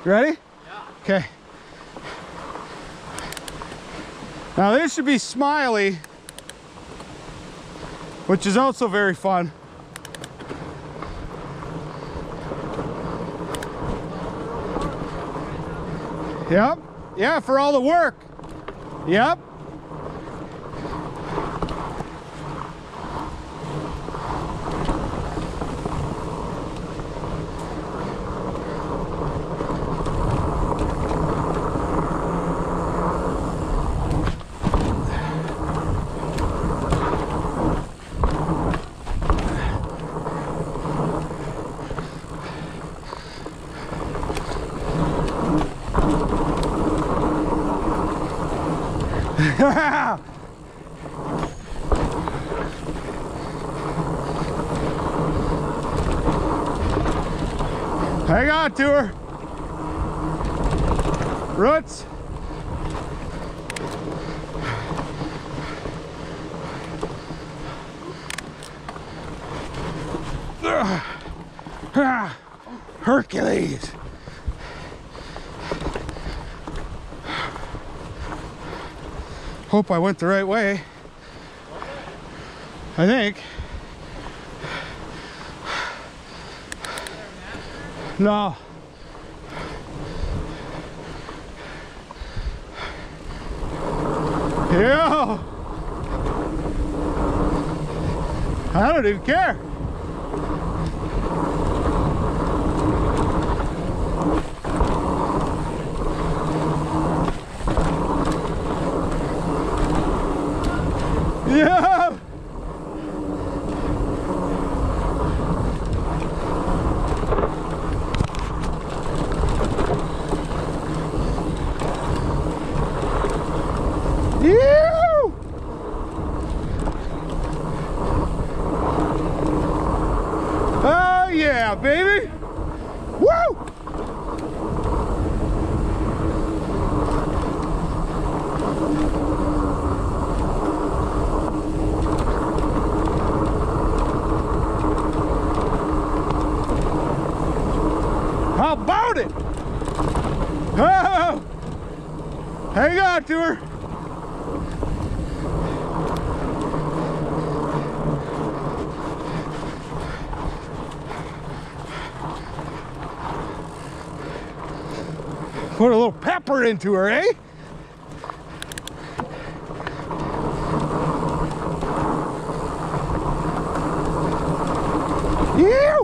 Ready? Yeah. Okay. Now this should be smiley, which is also very fun. Yep. Yeah, for all the work. Yep. Hang on to her. Roots. Hercules. Hope I went the right way. I think. No. Yeah. I don't even care. Yeah. Ew. Oh yeah, baby. Woo! How about it? Oh! Hang on to her. Put a little pepper into her, eh? Ew!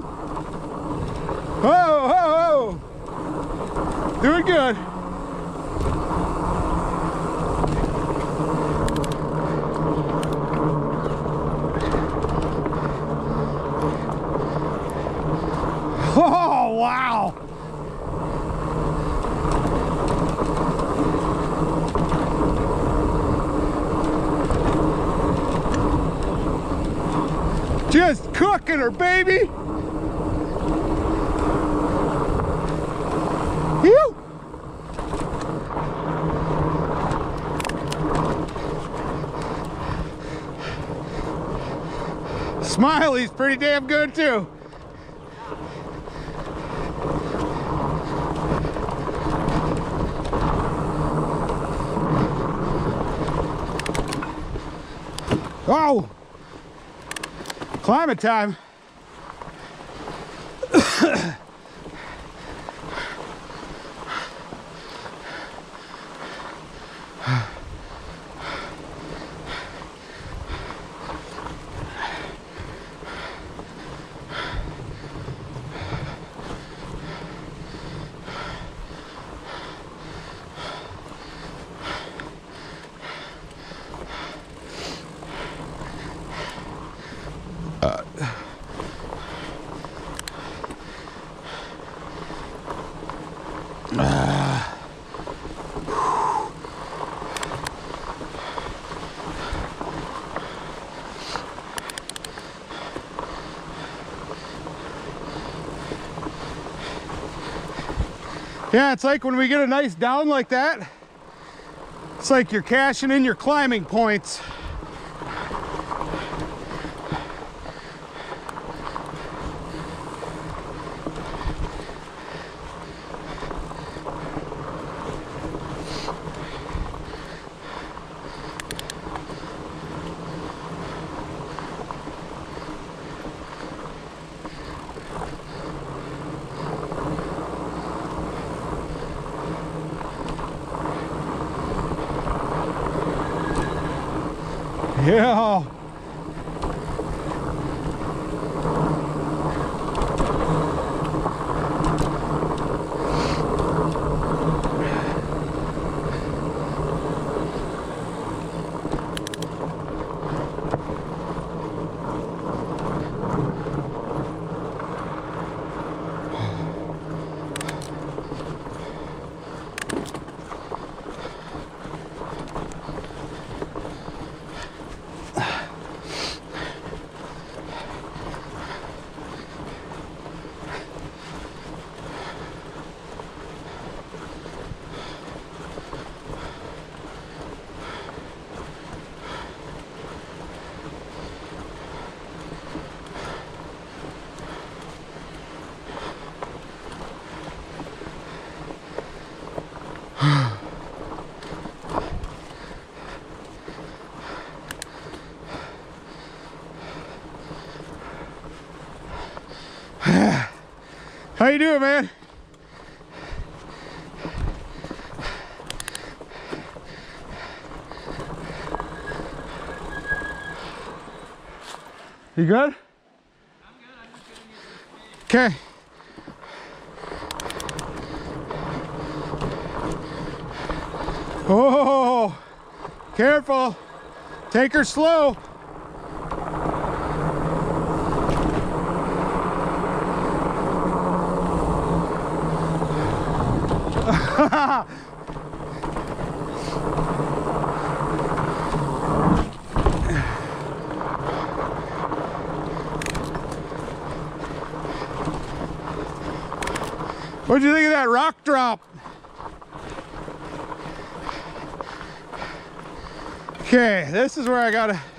Oh, oh, oh! Doing good. Oh, wow! Just cooking her, baby! Ew! Smiley's pretty damn good too. Oh! Climate time. Yeah, it's like when we get a nice down like that, it's like you're cashing in your climbing points. Yeah. How you doing, man? You good? I'm good. I'm just getting you. Okay. Oh, careful. Take her slow. What'd you think of that rock drop? Okay, this is where I gotta